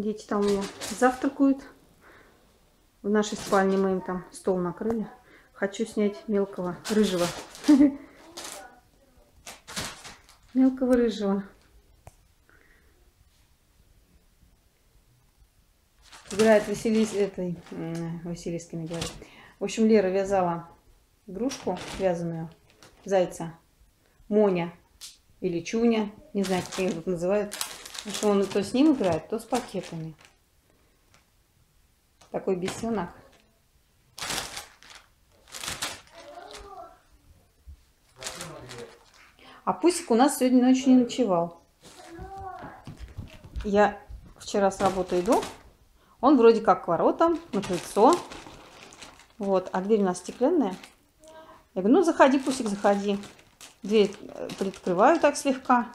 Дети там у меня завтракают. В нашей спальне мы им там стол накрыли. Хочу снять мелкого рыжего. Мелкого рыжего. Играет Василисками, говорит. В общем, Лера вязала игрушку вязаную, зайца, Моня или Чуня, не знаю, как ее тут называют. Потому что он то с ним играет, то с пакетами. Такой бесенок. А Пусик у нас сегодня ночью не ночевал. Я вчера с работы иду. Он вроде как к воротам, на крыльцо. Вот, а дверь у нас стеклянная. Я говорю, ну заходи, Пусик, заходи. Дверь приоткрываю так слегка.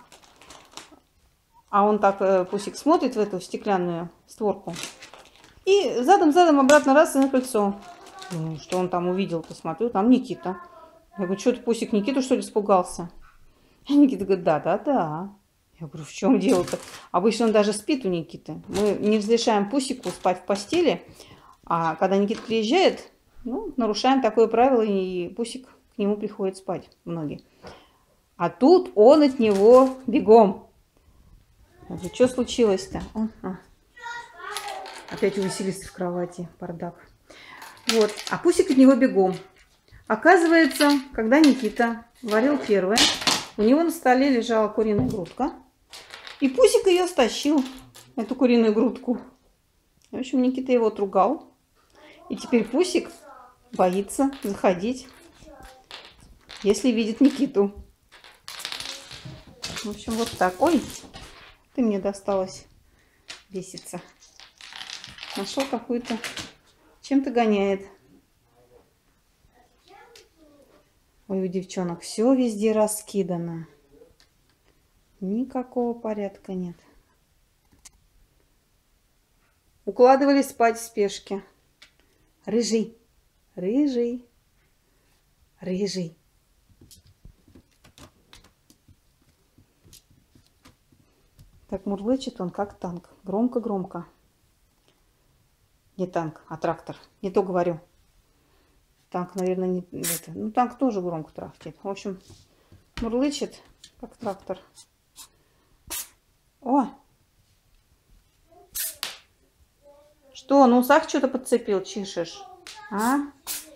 А он так, Пусик, смотрит в эту стеклянную створку. И задом-задом обратно раз и на крыльцо. Ну, что он там увидел-то, смотрю, там Никита. Я говорю, что ты, Пусик, Никиту, что ли, испугался? И Никита говорит, да. Я говорю, в чем дело-то? Обычно он даже спит у Никиты. Мы не разрешаем Пусику спать в постели. А когда Никита приезжает, ну, нарушаем такое правило, и Пусик к нему приходит спать, многие. А тут он от него бегом. Я говорю, что случилось-то? Опять у Василисы в кровати бардак. Вот, а Пусик от него бегом. Оказывается, когда Никита варил первое, у него на столе лежала куриная грудка. И Пусик ее стащил, эту куриную грудку. В общем, Никита его отругал. И теперь Пусик боится заходить, если видит Никиту. В общем, вот так. Ой, ты мне досталась, бесится. Нашел какую-то, чем-то гоняет. Ой, у девчонок все везде раскидано. Никакого порядка нет. Укладывались спать в спешке. Рыжий, рыжий, рыжий. Так мурлычет он, как танк. Громко-громко. Не танк, а трактор. Не то говорю. Танк, наверное, не это. Ну, танк тоже громко трахтит. В общем, мурлычет, как трактор. О! Что, на усах что-то подцепил, чешешь? А?